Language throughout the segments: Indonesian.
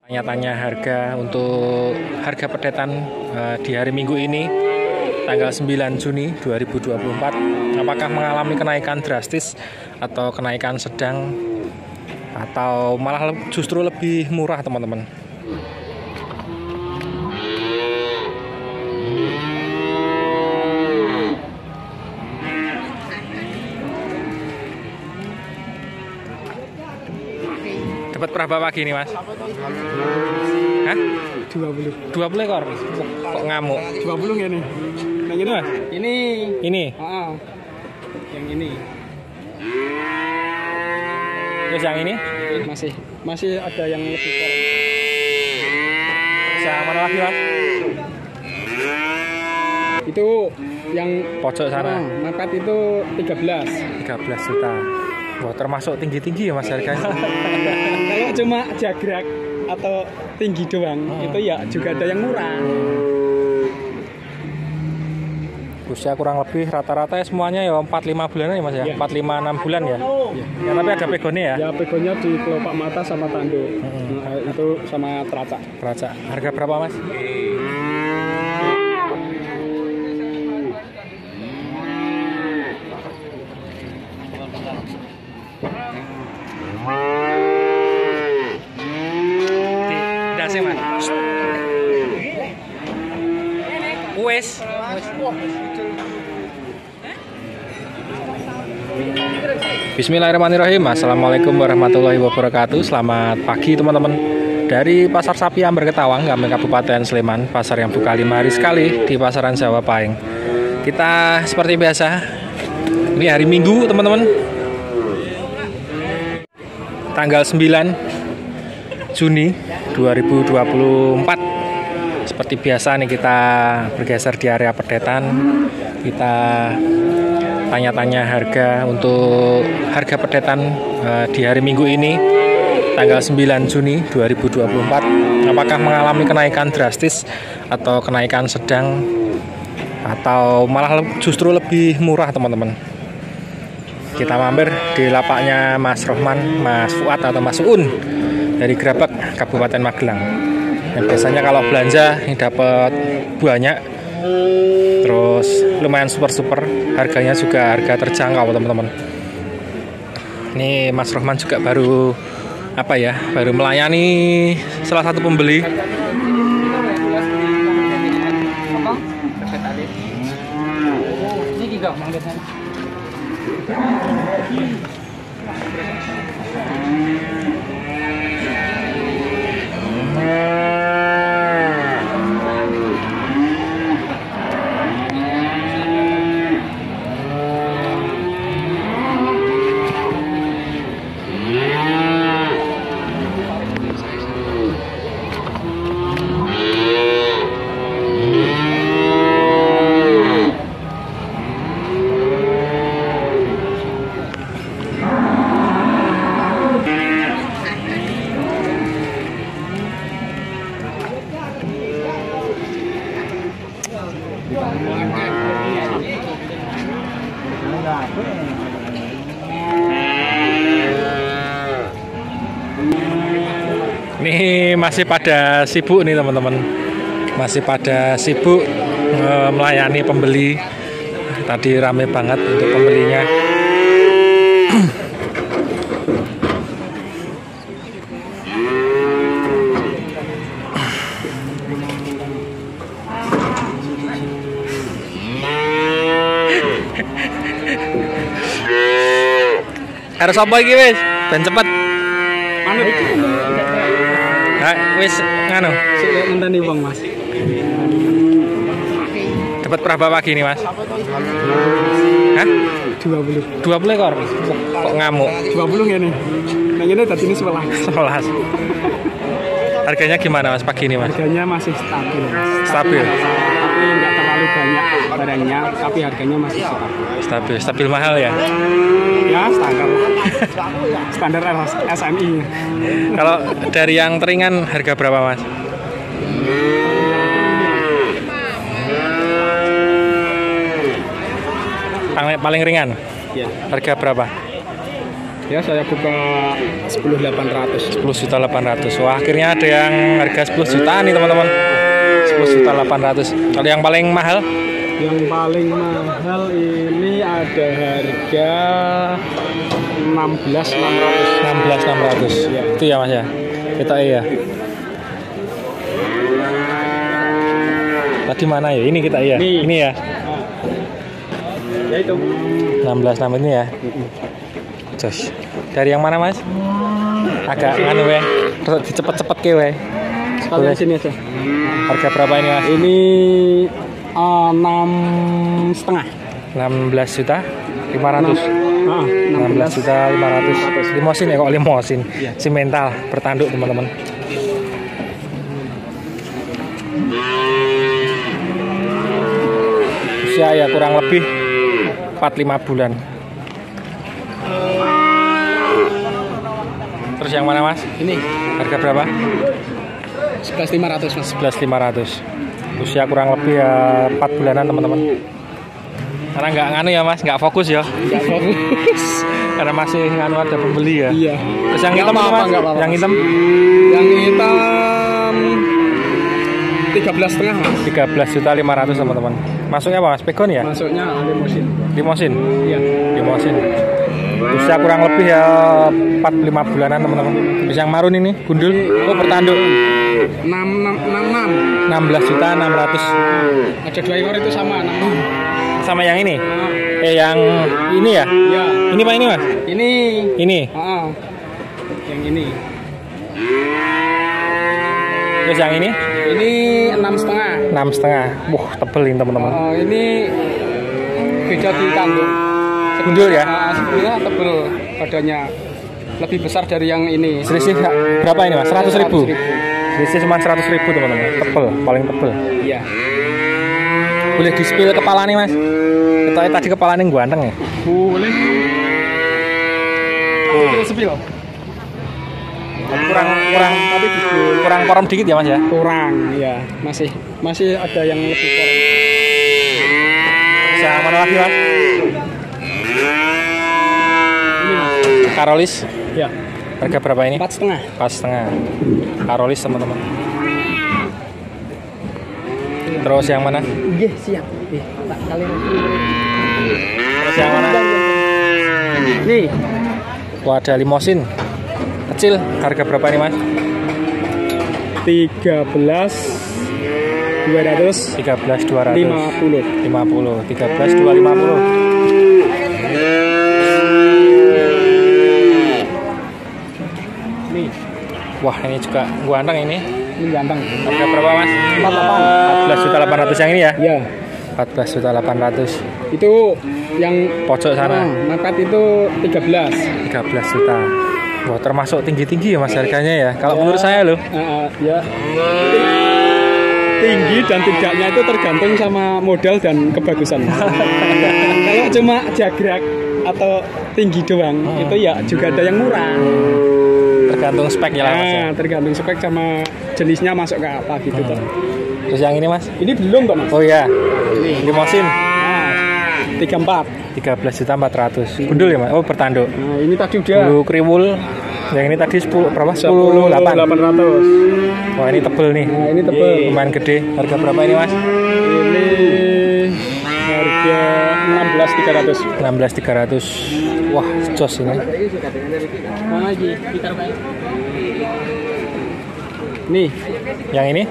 Tanya-tanya harga untuk harga perdetan di hari Minggu ini tanggal 9 Juni 2024. Apakah mengalami kenaikan drastis atau kenaikan sedang atau malah justru lebih murah, teman-teman? Dapat berapa pagi ini, Mas? Hah? 20. 20 ekor? Kok ngamuk? 20 ya nih. Yang ini Mas? Ini? Yang ini. Terus yang ini? Masih ada yang lebih kurang. Yang mana lagi, Mas? Itu yang Pojok sana. mepet itu 13. 13 juta. Wah, termasuk tinggi-tinggi ya, Mas, harganya. Kalau cuma jagrak atau tinggi doang, itu ya juga ada yang murah. Usia kurang lebih rata-rata ya semuanya ya 4-5 bulan ya, Mas ya. 4-5-6 bulan ya. Ya, tapi ada pegonnya ya. Ya pegonya di kelopak mata sama tanduk. Itu sama teracak. Teracak. Harga berapa, Mas? Dasi, Mas. Wes. Bismillahirrahmanirrahim. Assalamualaikum warahmatullahi wabarakatuh. Selamat pagi, teman-teman. Dari Pasar Sapi Amber Ketawang, kami Kabupaten Sleman, pasar yang buka 5 hari sekali di Pasaran Jawa Pahing. Kita seperti biasa, ini hari Minggu, teman-teman. Tanggal 9 Juni 2024. Seperti biasa nih, kita bergeser di area perdetan. Kita tanya-tanya harga untuk harga perdetan di hari Minggu ini tanggal 9 Juni 2024. Apakah mengalami kenaikan drastis atau kenaikan sedang atau malah justru lebih murah, teman-teman? Kita mampir di lapaknya Mas Rohman, Mas Fuad atau Mas Uun dari Grabak, Kabupaten Magelang. Yang biasanya kalau belanja ini dapat banyak, terus lumayan super, harganya juga harga terjangkau, teman-teman. Ini Mas Rohman juga baru baru melayani salah satu pembeli. Ini masih pada sibuk nih, teman-teman. Masih pada sibuk melayani pembeli. Tadi rame banget untuk pembelinya. Harus apa iki, wis? Ben cepet. Manut. Wis nganu. Sik ngenteni wong, Mas. Dapat berapa pagi ini, Mas? Hah? 20. 20 ekor? Kok ngamuk? 20 ya nih. Yang ini tadi ini 11. 11. Harganya gimana, Mas, pagi ini, Mas? Harganya masih stabil. Stabil. Tapi nggak terlalu banyak barangnya, tapi harganya masih stabil. Stabil mahal ya? Ya, standar. Standar SMI. Kalau dari yang teringan harga berapa, Mas? Paling ringan. Ya. Harga berapa? Ya, saya buka 10.800. 10.800.000. Wah, akhirnya ada yang harga 10 juta nih teman-teman. 10.800.000. Kalau yang paling mahal? Yang paling mahal ini ada harga 16.600. 16.600. Ya. Itu ya Mas ya. Kita iya. Tadi mana ya? Ini kita iya. Nih. Ini ya. Ya itu. 16.600 ini ya. Jos. Dari yang mana Mas? Agak nganu we. Terus dicepet-cepet ke we. Sekalian sini aja. Harga berapa ini Mas? Ini 6,5. 16 juta 500. 16 juta 500. Limosin ya kok limosin. Iya. Simental bertanduk teman-teman. Usia ya kurang lebih 4-5 bulan. Terus yang mana Mas? Ini Harga berapa? 11.500 Mas. 11.500. Usia kurang lebih ya 4 bulanan teman-teman. Karena nggak nganu ya Mas, nggak fokus ya. Enggak fokus. Karena masih nganu ada pembeli ya. Iya. Terus yang hitam Nggak Mas? apa-apa, nggak apa-apa. Yang hitam Yang hitam 13,5 Mas. 13.500.000 teman-teman. Masuknya apa Mas? Pegon ya? Masuknya limosin. Limosin. Iya. Limosin. Usia kurang lebih ya 4-5 bulanan teman-teman. Terus yang marun ini gundul, oh bertanduk 16.600. 16.600.000. Ada 2 ekor itu sama 66. Sama yang ini? Yang ini ya? Iya. Ini Pak ini Mas? Ini. Ini. Yang ini. Terus yang ini? Ini 6,5. 6,5. Wah, tebel ini teman-teman. Ini beda di tanduk. Gundul ya? Sebenarnya tebel badannya. Lebih besar dari yang ini. Selisih berapa ini Mas? 100.000. 100.000. Selisih cuma 100.000 teman-teman. Tebel, paling tebel. Iya. Boleh di-spill kepala nih Mas? Kita tadi kepalanya ganteng ya? Boleh. Sepil. Kurang korom dikit ya Mas ya? Kurang, ya. Masih ada yang lebih korom. Bisa mana lagi Mas? Ini Mas. Karolis. Ya. Harga berapa ini? 4,5. 4,5. Karolis teman-teman. Terus yang mana? Iya, siap. Tak kali. Terus yang mana? Nih. Wah, ada limosin kecil. Harga berapa ini Mas? 13.200. 13.200. 50. 50. 13.250. Nih. Wah, ini juga ganteng ini. Ini ganteng. Harga berapa Mas? 14.800 yang ini ya? Iya. 14.800. Itu yang Pojok sana. mepet itu 13. 13 juta. Wah, termasuk tinggi-tinggi ya Mas harganya ya. Kalau menurut saya loh. Ya. Tinggi dan tidaknya itu tergantung sama modal dan kebagusan. Kalau cuma jagrak atau tinggi doang, itu ya juga ada yang murah. Tergantung speknya lah Mas ya. Tergantung spek sama jenisnya masuk ke apa gitu tuh. Terus yang ini Mas? Ini belum kok Mas. Oh iya. Ini Limosin 34. 13.400.000. Gundul ya Mas? Oh, bertanduk. Nah, ini tadi udah Gundul kriwul. Yang ini tadi 10 berapa? 10.800. 10.800. Wah, ini tebel nih. Nah, ini tebel. Lumayan gede. Harga berapa ini Mas? Ini harga 16.300. 16.300. Wah, jos ini. Mana lagi? Nih, Yang ini?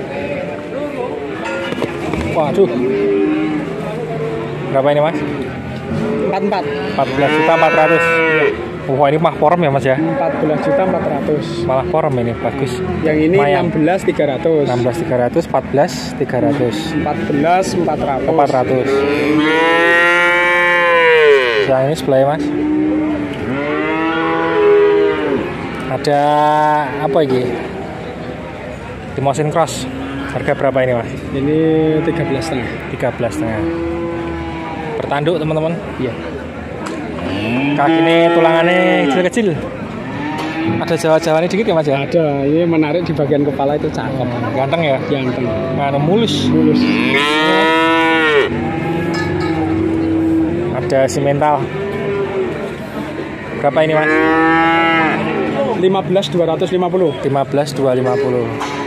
Waduh. Berapa ini Mas? 44. 14.400.000. Wah, ini mah porem ya Mas ya? 14.400. Malah porem ini, bagus. Yang ini Lumayan. 16.300. 16.300, 14.300. 14.400. 400. Yang ini sebelahnya Mas? Ada apa ini? Limosin cross. Harga berapa ini Mas? Ini 13,5. 13,5. Bertanduk teman-teman. Iya. Kaki ini tulangannya kecil-kecil. Ada jawa-jawanya dikit ya Mas ya? Ada, ini menarik di bagian kepala itu cakep. Ganteng ya? Ganteng. Nganu mulus. Mulus. Ada simental. Berapa ini mas? 15.250. 15.250.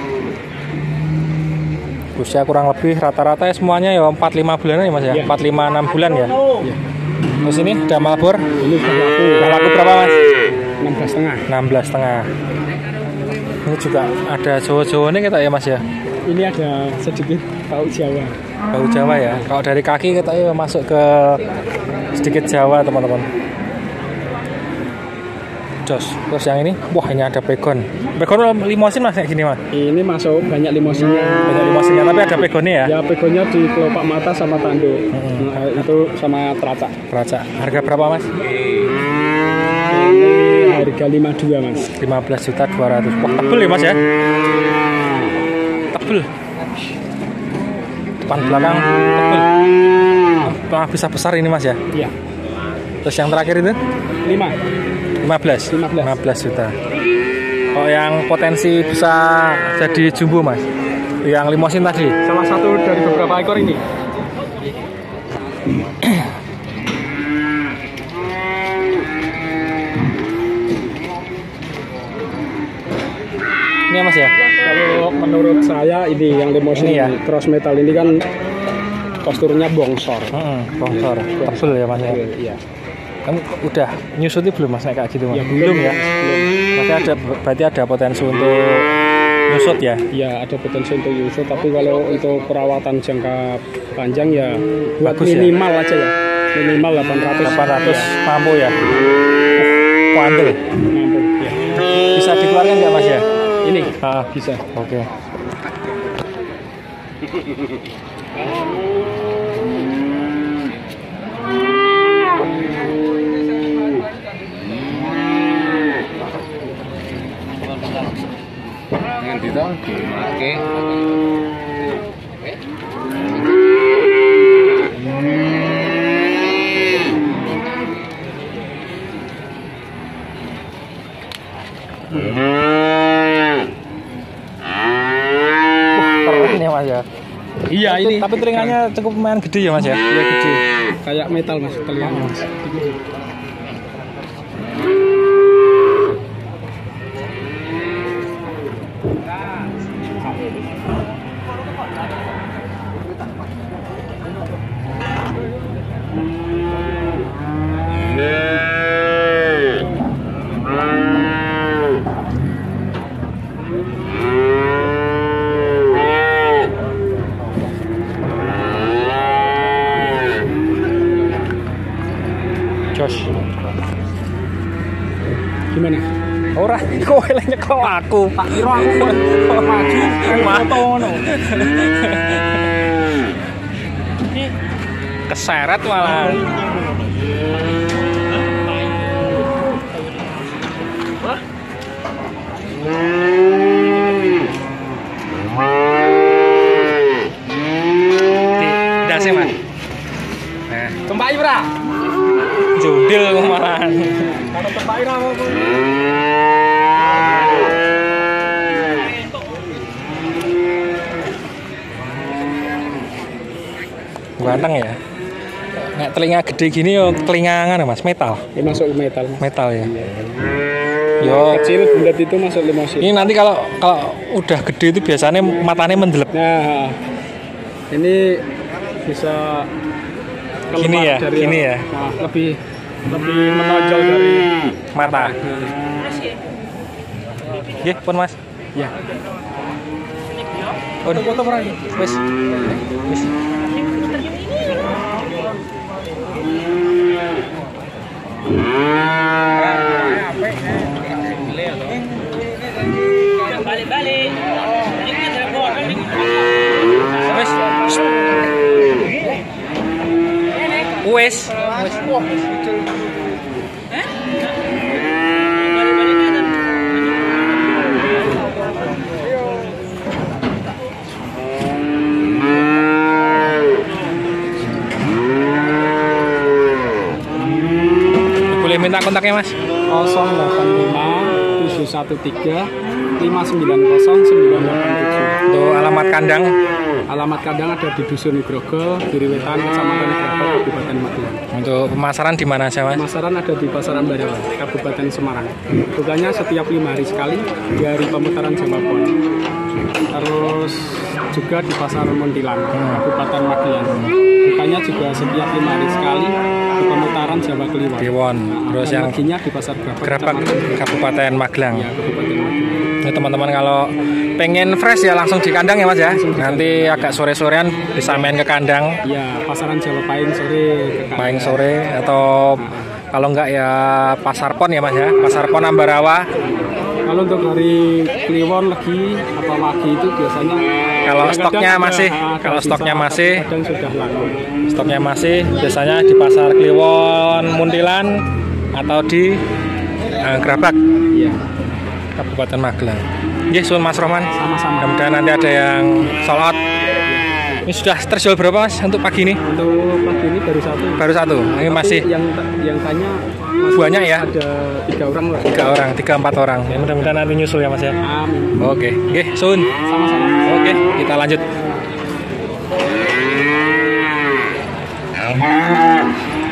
Usia kurang lebih rata-rata ya semuanya ya 4-5 bulan ya mas ya? 4-5-6 bulan ya? Terus ini ada Malbor? Ini Udah laku berapa mas? 16,5. 16,5. Ini juga ada Jawa-Jawa nih kita ya mas ya? Ini ada sedikit bau Jawa. Bau Jawa ya. Kalau dari kaki kita ya masuk ke sedikit Jawa teman-teman. Jos. Terus yang ini, wah ini ada pegon. Pegon limosin mas kayak gini mas? Ini masuk banyak limosinnya. Banyak limosinnya, tapi ada pegonnya ya? Ya pegonnya di kelopak mata sama tanduk. Itu sama teracak. Teracak. Harga berapa mas? Ini harga 52 mas. 15.200.000. Wah tebel ya mas ya? Tebel. Depan belakang tebel. Wah bisa besar ini mas ya? Iya. Terus yang terakhir itu? 15 juta. Oh yang potensi bisa jadi jumbo mas? Yang limosin tadi? Salah satu dari beberapa ekor ini. Ini ya mas ya? Kalau menurut saya ini yang limosin Ini ya? cross metal ini kan posturnya bongsor. Bongsor, tebel ya mas ya? Iya. Kan udah nyusutnya belum mas kayak gitu mas? Ya, belum ya? Belum. Berarti ada potensi untuk nyusut ya? Ya ada potensi untuk nyusut, tapi kalau itu perawatan jangka panjang ya buat Bagus minimal ya? Aja ya. Minimal 800 ya. Mampu ya? Kuandel. Mampu ya. Bisa dikeluarkan nggak mas ya? Ini bisa. Oke. Nanti dong dipakai. Keren ya mas ya? Iya ini. Tapi telinganya cukup lumayan gede ya mas ya? Iya gede. Kayak metal mas telinganya mas. Josh. Gimana? Ora, kok elenya kok aku. Tak kira aku maju foto ngono. Keseret malah. Dase mas. Nah, Tempai ora? judil kemarin. Kalau tempai ora apa? Ganteng ya. Nek telinga gede gini yo telingangan mas, metal. Ini masuk metal mas. Metal ya. Yo Kecil bulat itu masuk limosin. ini nanti kalau udah gede itu biasanya matanya mendelep. Nah, ini bisa Gini ya, dari gini ya. Nah, lebih menonjol dari Mata. Nggih, pun mas. ya. Oh, foto pernah ini. Wis. Wis. Balik-balik. Wis. Boleh minta kontaknya mas? 085 713 590 987. Untuk alamat kandang Alamat kandang ada di Dusun Grogol, Diriwetan, Kecamatan Grogol, Kabupaten Magelang. Untuk pemasaran di mana aja Mas? Pemasaran ada di Pasaran Barawan, Kabupaten Semarang. Bukanya setiap 5 hari sekali di hari pemutaran Jawa Pon. Terus juga di Pasar Muntilan, Kabupaten Magelang. Bukanya juga setiap 5 hari sekali di pemutaran Jawa Kliwon. Kliwon. Terus yang baginya di Pasar Gerabak Kabupaten Magelang. Ya, Kabupaten Magelang. Ini teman-teman kalau pengen fresh ya langsung di kandang ya Mas ya. Nanti agak sore-sorean bisa main ke kandang. Iya, Pasaran Jawa Pahing sore ke kandang. Pahing sore atau kalau enggak ya Pasar Pon ya Mas ya. Pasar Pon Ambarawa. Kalau untuk hari Kliwon lagi atau Wage itu biasanya Kalau kadang stoknya ada, masih, kalau kalau sisa, stoknya masih, kadang sudah laku. stoknya masih biasanya di Pasar Kliwon Muntilan atau di Gerabak Iya, Kabupaten Magelang. Nggih, suwun Mas Rohman. sama-sama. Mudah-mudahan nanti ada yang sold out. Ini sudah terjual berapa Mas untuk pagi ini? Untuk pagi ini baru satu. Baru satu. Ini Tapi masih yang tanya masih banyak ya? Ada 3 orang lah. 3 orang, 3-4 orang. Ya, mudah-mudahan nanti nyusul ya Mas ya. Amin. Oke, nggih, sun. Sama-sama. Oke, kita lanjut.